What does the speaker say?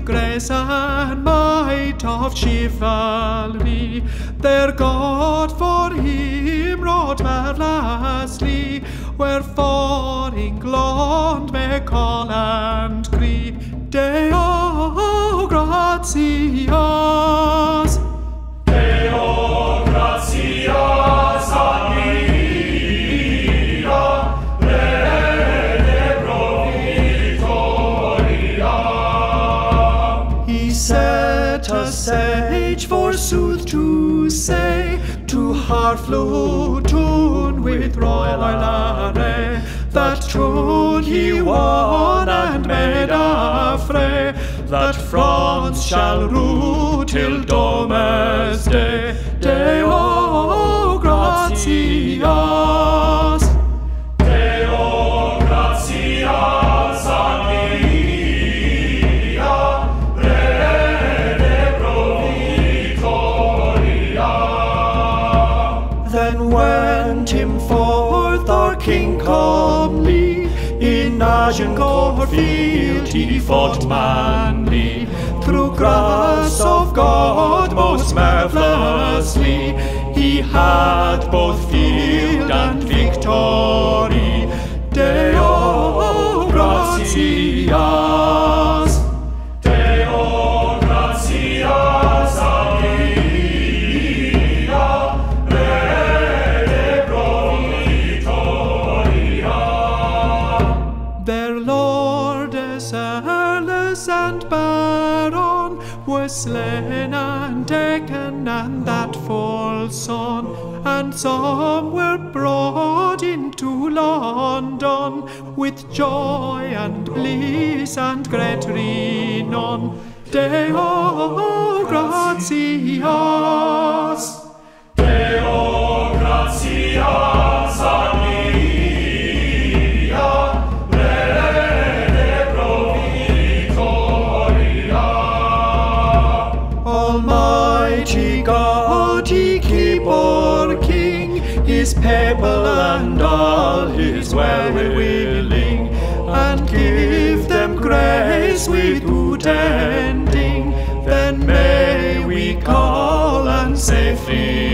grace and might of chivalry, their God for him wrought marvellously, wherefore England may call and cry, Deo gratias. Deo gratias admira, rede pro victoria. He set a sage, forsooth to say, to Harflew tune with royal array, that tune he won and made a fray, that France shall rule till Domer's day. Deo gratias. Deo gratias admira, rede pro victoria. Then went him forth our King comely, in Agincourt field he fought manly, through grace of God most marvellously, he had both field and victory. Deo gratias. Deo gratias admira, rede pro victoria. Their lords, earls and baron were slain and taken, and that false son, and some were brought into London with joy and bliss and great renown. Deo gratias. Deo gratias admira, rede pro victoria. Almighty God, he keep our King, his people and all his well-willing, and give them grace without ending. Then may we call and say,